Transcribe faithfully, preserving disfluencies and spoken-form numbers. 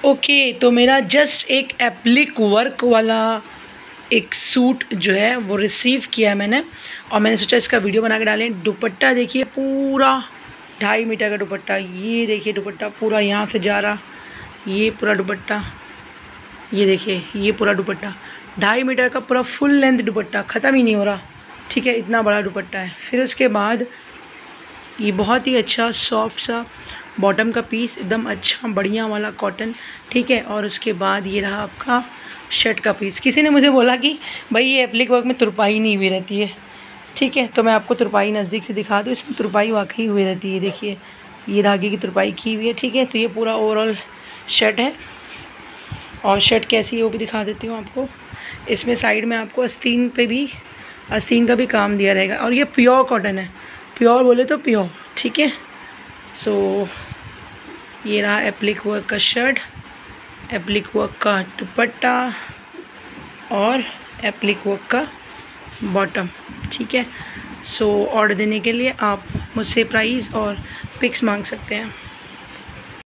Okay, तो मेरा just एक एप्लिक वर्क वाला एक सूट जो है वो रिसीव किया है मैंने, और मैंने सोचा इसका वीडियो बना के डालें। दुपट्टा देखिए, पूरा ढाई मीटर का दुपट्टा। ये देखिए दुपट्टा पूरा यहाँ से जा रहा, ये पूरा दुपट्टा, ये देखिए ये पूरा दुपट्टा ढाई मीटर का पूरा फुल लेंथ दुपट्टा, ख़त्म ही नहीं हो रहा। ठीक है, इतना बड़ा दुपट्टा है। फिर उसके बाद ये बहुत ही अच्छा सॉफ्ट सा बॉटम का पीस, एकदम अच्छा बढ़िया वाला कॉटन। ठीक है, और उसके बाद ये रहा आपका शर्ट का पीस। किसी ने मुझे बोला कि भाई ये एप्लिक वर्क में तुरपाई नहीं हुई रहती है। ठीक है, तो मैं आपको तुरपाई नज़दीक से दिखा दूँ। इसमें तुरपाई वाकई हुई रहती है। देखिए ये धागे की तुरपाई की हुई है। ठीक है, तो ये पूरा ओवरऑल शर्ट है, और शर्ट कैसी है वो भी दिखा देती हूँ आपको। इसमें साइड में आपको आस्तीन पे भी आस्तीन का भी काम दिया रहेगा, और ये प्योर कॉटन है, प्योर बोले तो प्योर। ठीक है, सो ये रहा एप्लिक वर्क का शर्ट, एप्लिक वर्क का दुपट्टा और एप्लिक वर्क का बॉटम। ठीक है, सो ऑर्डर देने के लिए आप मुझसे प्राइस और पिक्स मांग सकते हैं।